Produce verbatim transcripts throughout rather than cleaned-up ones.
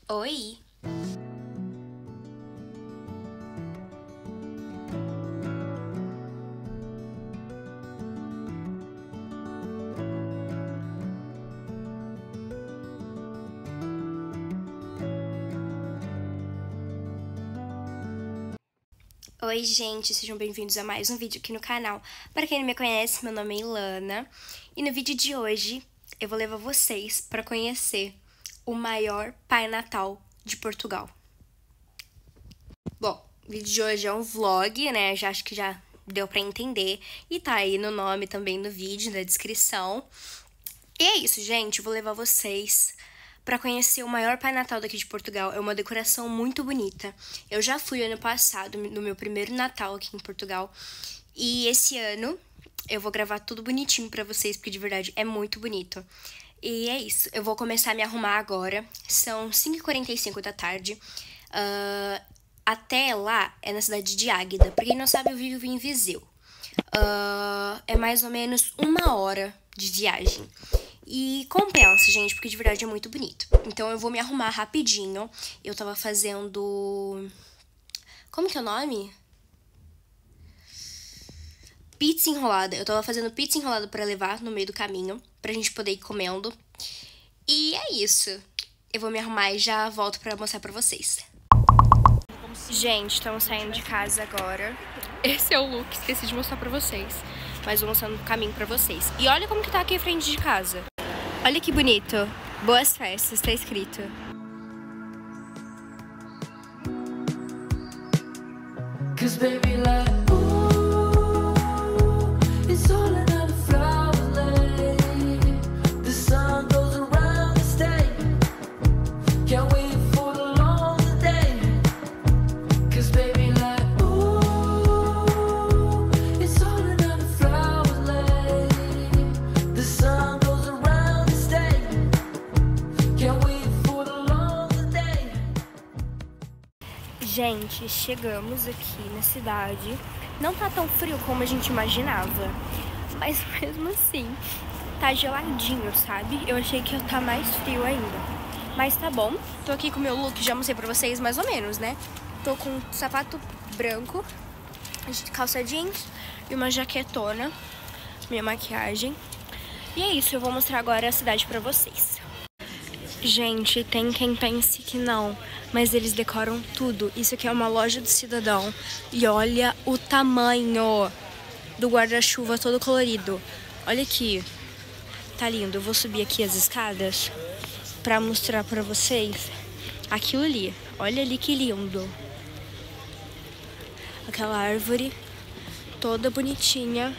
Oi! Oi, gente, sejam bem-vindos a mais um vídeo aqui no canal. Para quem não me conhece, meu nome é Ilana e no vídeo de hoje eu vou levar vocês para conhecer o maior Pai Natal de Portugal. Bom, o vídeo de hoje é um vlog, né? Já acho que já deu para entender e tá aí no nome também no vídeo, na descrição. E é isso, gente, eu vou levar vocês para conhecer o maior Pai Natal daqui de Portugal. É uma decoração muito bonita. Eu já fui ano passado, no meu primeiro Natal aqui em Portugal. E esse ano eu vou gravar tudo bonitinho para vocês, porque de verdade é muito bonito. E é isso, eu vou começar a me arrumar agora. São cinco e quarenta e cinco da tarde. Uh, até lá é na cidade de Águeda. Pra quem não sabe, eu vivo em Viseu. Uh, é mais ou menos uma hora de viagem. E compensa, gente, porque de verdade é muito bonito. Então eu vou me arrumar rapidinho. Eu tava fazendo... Como que é o nome? Pizza enrolada. Eu tava fazendo pizza enrolada pra levar no meio do caminho, pra gente poder ir comendo. E é isso. Eu vou me arrumar e já volto pra mostrar pra vocês. Gente, estamos saindo de casa agora. Esse é o look, esqueci de mostrar pra vocês. Mas vou mostrando o caminho pra vocês. E olha como que tá aqui em frente de casa. Olha que bonito. Boas festas, tá escrito. Cause baby, like, ooh, it's all another flower lay. The sun goes around the state. Can't wait for the long day. Cause baby, like, ooh, it's all another flower lay. The sun goes around the state. Can't wait for the long day. Gente, chegamos aqui na cidade. Não tá tão frio como a gente imaginava, mas mesmo assim tá geladinho, sabe? Eu achei que ia tá mais frio ainda, mas tá bom. Tô aqui com o meu look, já mostrei pra vocês mais ou menos, né? Tô com um sapato branco, calça jeans e uma jaquetona, minha maquiagem. E é isso, eu vou mostrar agora a cidade pra vocês. Gente, tem quem pense que não, mas eles decoram tudo. Isso aqui é uma loja do cidadão. E olha o tamanho do guarda-chuva todo colorido. Olha aqui. Tá lindo. Eu vou subir aqui as escadas pra mostrar pra vocês aquilo ali. Olha ali que lindo. Aquela árvore toda bonitinha.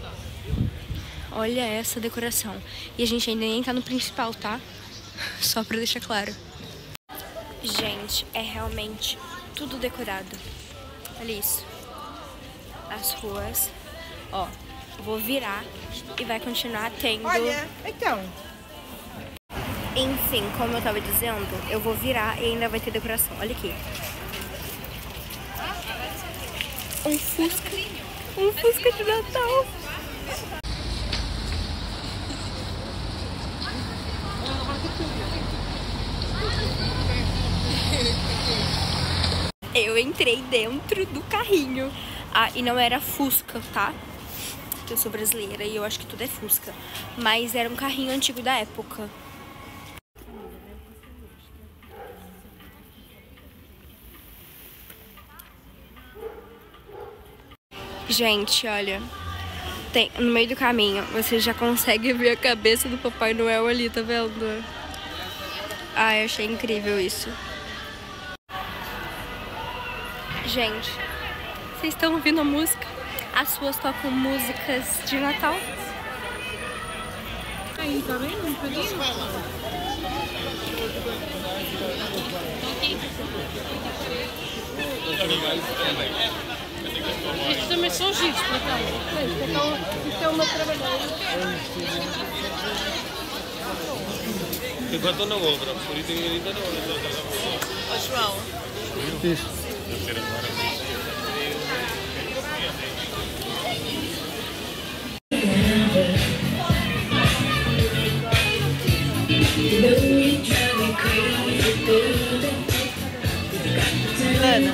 Olha essa decoração. E a gente ainda nem tá no principal, tá? Só pra deixar claro. Gente, é realmente tudo decorado. Olha isso. As ruas. Ó, vou virar e vai continuar tendo... Olha, então. Enfim, como eu tava dizendo, eu vou virar e ainda vai ter decoração. Olha aqui. Um Fusca. Um Fusca de Natal. Eu entrei dentro do carrinho. Ah, e não era Fusca, tá? Eu sou brasileira e eu acho que tudo é Fusca. Mas era um carrinho antigo da época. Gente, olha. Tem, no meio do caminho, você já consegue ver a cabeça do Papai Noel ali, tá vendo? Ah, eu achei incrível isso. Gente, vocês estão ouvindo a música? As suas tocam músicas de Natal? Aí, tá vendo? Um pouquinho. Estes também são giros, por acaso. Isto é uma trabalhada. Enquanto na obra, por isso ainda não. Ó, João. Isso. You know you drive me crazy, americana.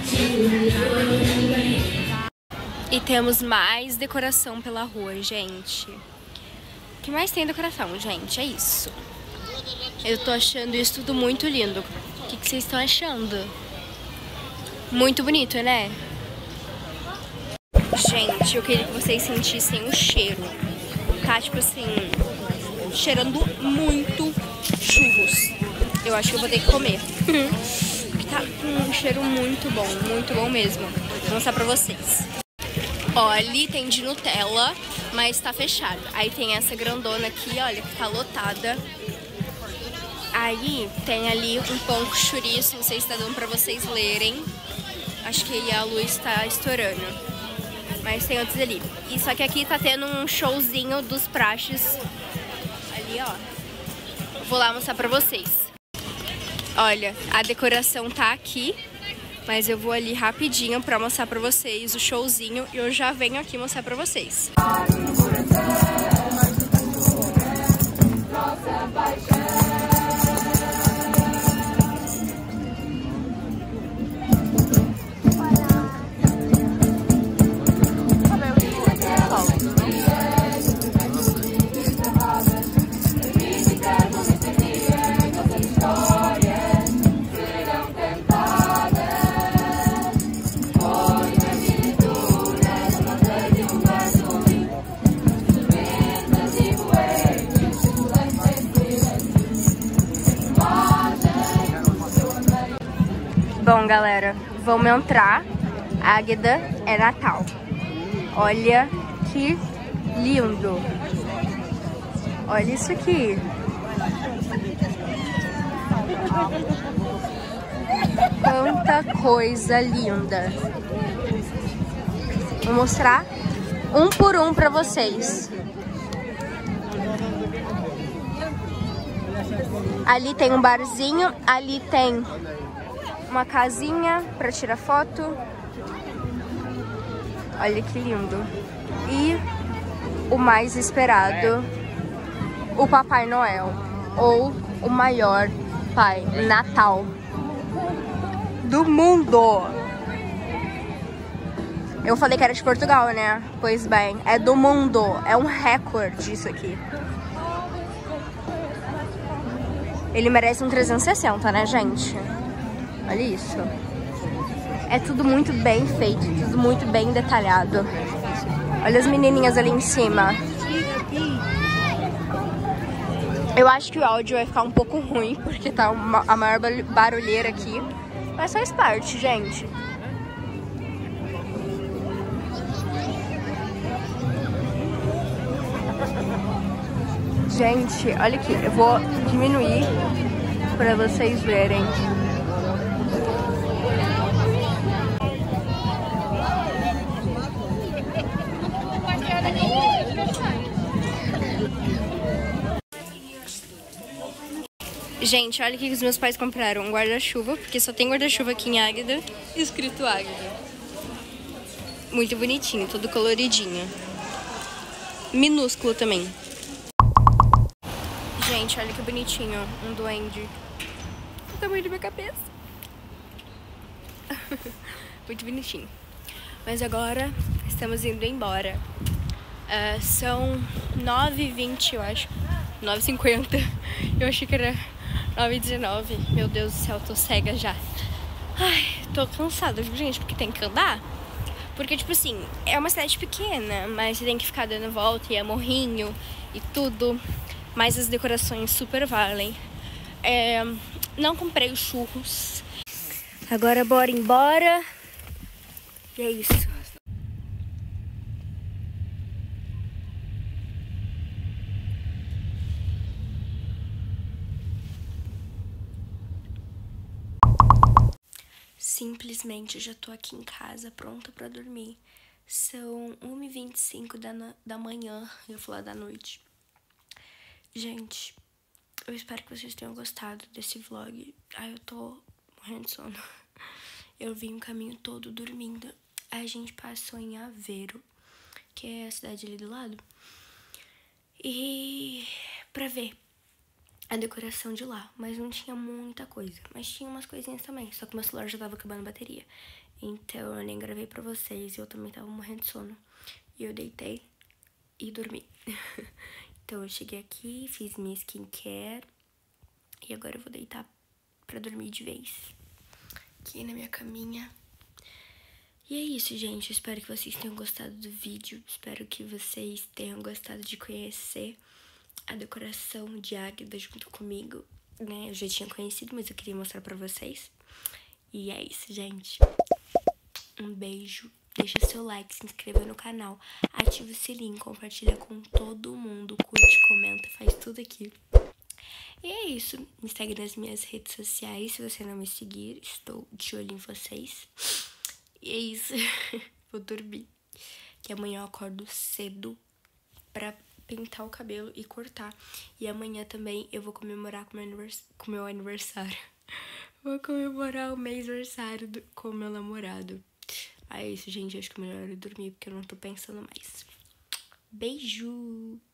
E temos mais decoração pela rua, gente. O que mais tem decoração, gente? É isso. Eu tô achando isso tudo muito lindo. O que, que vocês estão achando? Muito bonito, né? Gente, eu queria que vocês sentissem o cheiro. Tá, tipo assim, cheirando muito churros. Eu acho que eu vou ter que comer. Porque tá com um cheiro muito bom, muito bom mesmo. Vou mostrar pra vocês. Ó, ali tem de Nutella, mas tá fechado. Aí tem essa grandona aqui, olha, que tá lotada. Aí tem ali um pão com chouriço, não sei se tá dando pra vocês lerem. Acho que a luz tá estourando. Mas tem outros ali. E só que aqui tá tendo um showzinho dos praxes. Ali, ó. Vou lá mostrar pra vocês. Olha, a decoração tá aqui. Mas eu vou ali rapidinho pra mostrar pra vocês o showzinho. E eu já venho aqui mostrar pra vocês. Bom, galera, vamos entrar. Águeda é Natal. Olha que lindo. Olha isso aqui. Quanta coisa linda. Vou mostrar um por um pra vocês. Ali tem um barzinho, ali tem uma casinha pra tirar foto. Olha que lindo. E o mais esperado, o Papai Noel, ou o maior Pai Natal do mundo. Eu falei que era de Portugal, né? Pois bem, é do mundo. É um recorde isso aqui. Ele merece um trezentos e sessenta, né, gente? Olha isso. É tudo muito bem feito, tudo muito bem detalhado. Olha as menininhas ali em cima. Eu acho que o áudio vai ficar um pouco ruim, porque tá uma, a maior barulheira aqui. Mas faz parte, gente. Gente, olha aqui. Eu vou diminuir pra vocês verem. Gente, olha o que os meus pais compraram. Um guarda-chuva, porque só tem guarda-chuva aqui em Águeda, escrito Águeda. Muito bonitinho, todo coloridinho. Minúsculo também. Gente, olha que bonitinho. Um duende. O tamanho da minha cabeça. Muito bonitinho. Mas agora estamos indo embora. Uh, são nove e vinte, eu acho. nove e cinquenta. Eu achei que era nove e dezenove. Meu Deus do céu, tô cega já. Ai, tô cansada, gente, porque tem que andar. Porque, tipo assim, é uma cidade pequena, mas você tem que ficar dando volta e é morrinho e tudo. Mas as decorações super valem. É, não comprei os churros. Agora bora embora. E é isso. Simplesmente já tô aqui em casa, pronta pra dormir. São uma e vinte e cinco da, da manhã, eu vou falar da noite. Gente, eu espero que vocês tenham gostado desse vlog. Ai, eu tô morrendo de sono. Eu vim o caminho todo dormindo. A gente passou em Aveiro, que é a cidade ali do lado. E pra ver a decoração de lá, mas não tinha muita coisa. Mas tinha umas coisinhas também, só que meu celular já tava acabando a bateria. Então eu nem gravei pra vocês e eu também tava morrendo de sono. E eu deitei e dormi. Então eu cheguei aqui, fiz minha skincare e agora eu vou deitar pra dormir de vez. Aqui na minha caminha. E é isso, gente. Eu espero que vocês tenham gostado do vídeo. Espero que vocês tenham gostado de conhecer a decoração de Águeda junto comigo, né? Eu já tinha conhecido, mas eu queria mostrar pra vocês. E é isso, gente. Um beijo. Deixa seu like, se inscreva no canal, ativa o sininho, compartilha com todo mundo, curte, comenta, faz tudo aqui. E é isso. Me segue nas minhas redes sociais. Se você não me seguir, estou de olho em vocês. E é isso. Vou dormir. Que amanhã eu acordo cedo pra pintar o cabelo e cortar. E amanhã também eu vou comemorar com meu, anivers... com meu aniversário. Vou comemorar o mês aniversário do... com meu namorado. Ah, é isso, gente. Acho que é melhor eu dormir porque eu não tô pensando mais. Beijo!